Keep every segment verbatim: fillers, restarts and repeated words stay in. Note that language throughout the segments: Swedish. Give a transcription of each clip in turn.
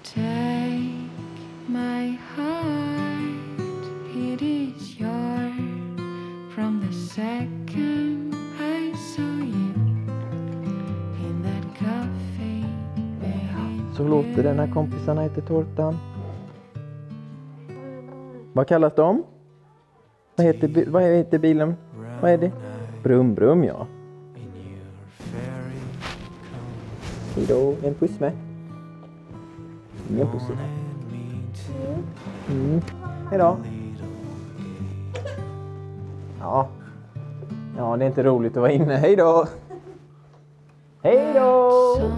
take my heart, it is yours from the second I saw you in that cafe. Så låter det när kompisarna äter tårtan. Vad kallas de? Vad heter, vad heter bilen? Vad är det? Brum brum, ja. Hejdå, en puss med. Ingen puss. Mm. Hejdå. Ja. Ja, det är inte roligt att vara inne. Hejdå. Hejdå.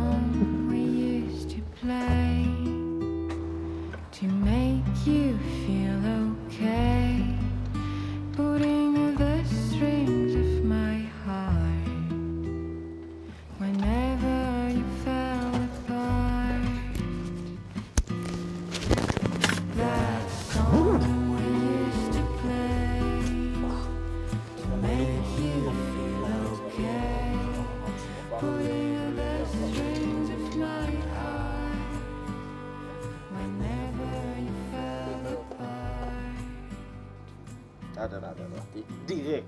Ja, den här, den här. Direkt.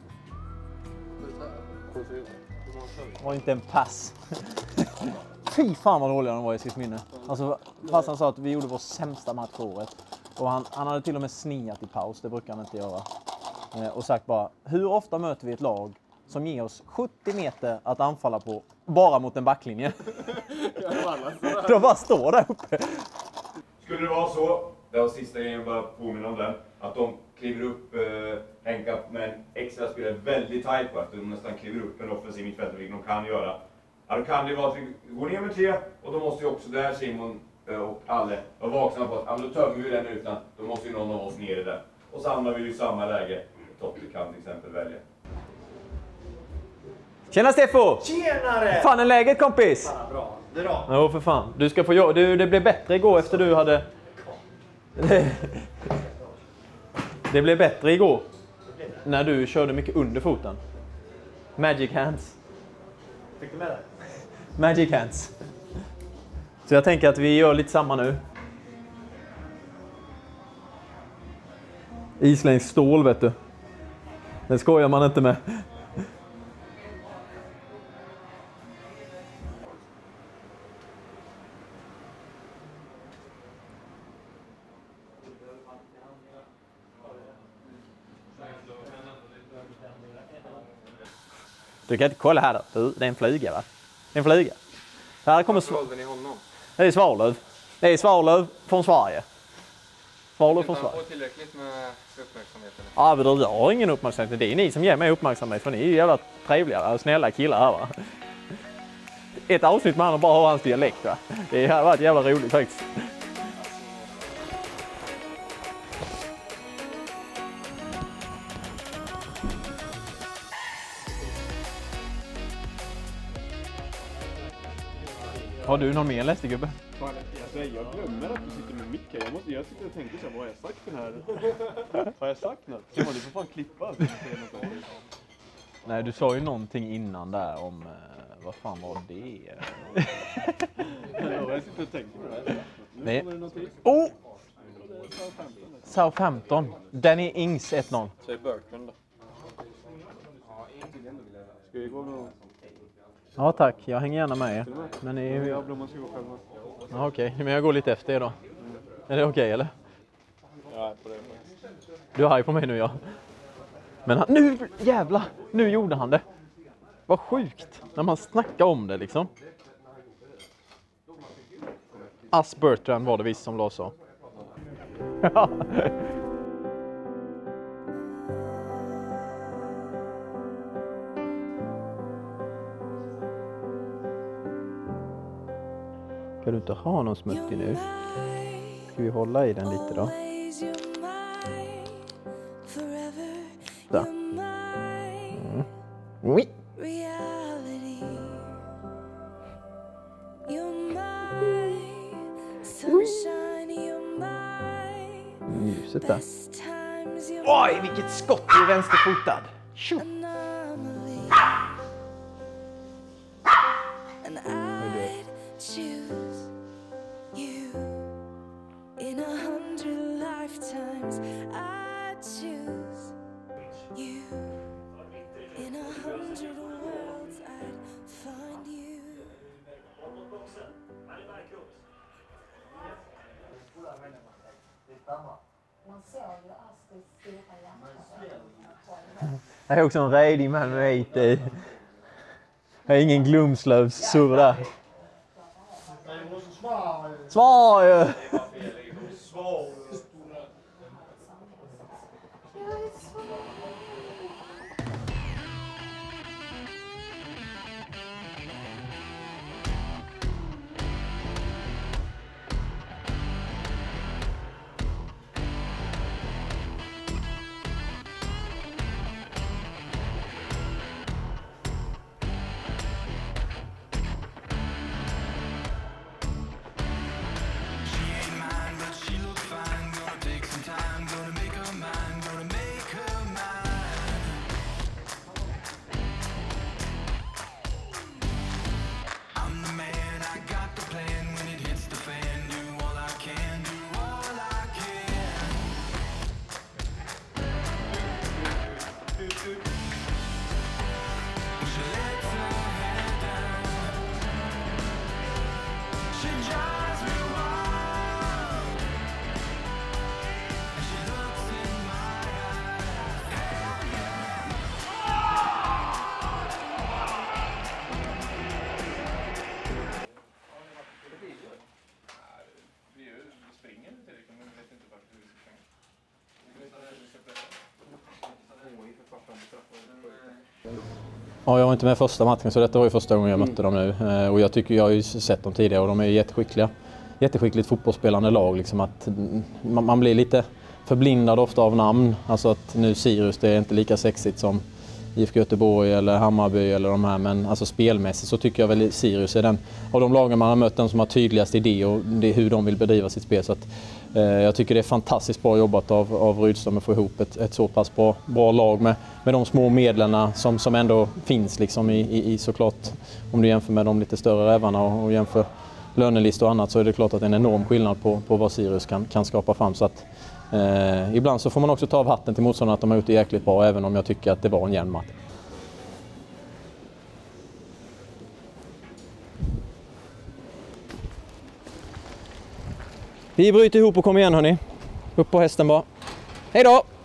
Var inte en pass. Fy fan vad dåliga de var i sitt minne. Alltså, fast han sa att vi gjorde vår sämsta match på året. Och han, han hade till och med sniat i paus, det brukar han inte göra. Eh, och sagt bara, hur ofta möter vi ett lag som ger oss sjuttio meter att anfalla på bara mot en backlinje? De bara står där uppe. Skulle det vara så, det var sista grejen, bara påminna om den, att de kliver upp eh, Henka med en extra spelare väldigt tajt på att de nästan kliver upp en offensiv mittfältare, vilket de kan göra. Ja, då kan det vara att vi går ner med tre, och då måste ju också där Simon eh, och Alle vara vaksamma på att ja, då tömmer vi den utan, då måste ju någon av oss ner i den. Och så hamnar vi ju i samma läge, Totte kan till exempel välja. Tjena Steffo! Tjenare! Fan är läget kompis? Fan, bra. Det är bra. Jo för fan, du ska få jobb. Du, det blev bättre igår efter du hade... Det blev bättre igår. När du körde mycket under foten. Magic hands. Fick du med det? Magic hands. Så jag tänker att vi gör lite samma nu. Isländskt stål vet du. Det skojar man inte med. Du kan inte kolla här då. Det är en flyga va? En flyga. Här kommer Svalden i honom. Det är Svalöv. Det är Svalöv från Sverige. Svalöv från Sverige. Han får tillräckligt med uppmärksamheten. Ja, men jag har ingen uppmärksamhet. Det är ni som ger mig uppmärksamhet. För ni är ju jävla trevliga och snälla killar här va. Ett avsnitt med han och bara har hans dialekt va. Det har varit jävla roligt faktiskt. Har du någon mer lästig gubbe? Fan, alltså, jag glömmer att du sitter med micken. Jag, måste, jag sitter och tänker så här, vad har jag sagt den här? Har jag sagt något? Simon, du får fan klippa allt. Nej, du sa ju någonting innan där om... Eh, vad fan var det? Jag sitter och tänker på det här. Nej. Oh! Southampton. Danny Ings ett noll. Säg Burken då. Ska vi gå med? Ja tack, jag hänger gärna med er. Men ni... Jag blommar ska gå själva. Ja, okej, okay. Men jag går lite efter er då. Mm. Är det okej okay, eller? Ja, på det. Du är arg på mig nu ja. Men han... nu jävla, nu gjorde han det. Vad sjukt när man snackar om det liksom. As Bertrand var det visst som la så. Ja. Kan du inte ha någon smuttig nu? Ska vi hålla i den lite då? Så. Mm. Oui. Ljuset där. Oj, vilket skott i vänsterfotad. Tjo. choose you. Det är också en redig man med it i. Det är ingen Glumslövs surr där. Svar ju! Ja, jag var inte med första matchen så detta var ju första gången jag mötte dem nu. Och jag tycker jag har ju sett dem tidigare och de är jätteskickliga. Jätteskickligt fotbollsspelande lag liksom att man blir lite förblindad ofta av namn. Alltså att nu Sirius det är inte lika sexigt som I F K Göteborg eller Hammarby eller de här, men alltså spelmässigt så tycker jag väl Sirius är den av de lagen man har mött den som har tydligast idé och det är hur de vill bedriva sitt spel. Så att, eh, jag tycker det är fantastiskt bra jobbat av, av Rydström att få ihop ett, ett så pass bra, bra lag med, med de små medlen som, som ändå finns liksom i, i, i såklart, om du jämför med de lite större rävarna och, och jämför lönelistor och annat så är det klart att det är en enorm skillnad på, på vad Sirius kan, kan skapa fram. Så att, eh, ibland så får man också ta av hatten till motståndarna att de har gjort det jäkligt bra även om jag tycker att det var en jämn match. Vi bryter ihop och kommer igen hörni. Upp på hästen bara. Hej då!